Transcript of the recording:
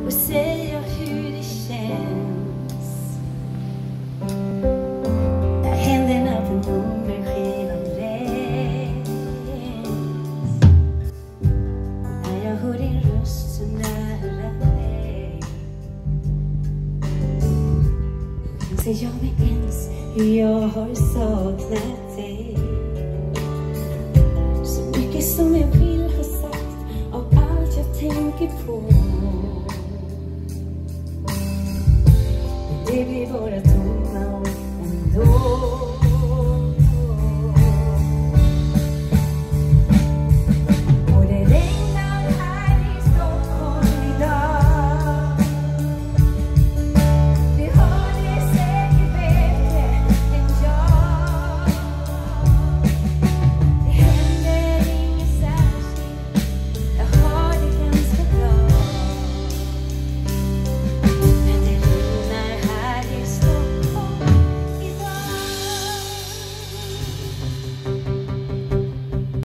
och säga hur det känns. När händerna på nummerskivan läs. När jag hör din röst så nära mig, inser jag mig ens hur jag har saknat dig. Så mycket som jag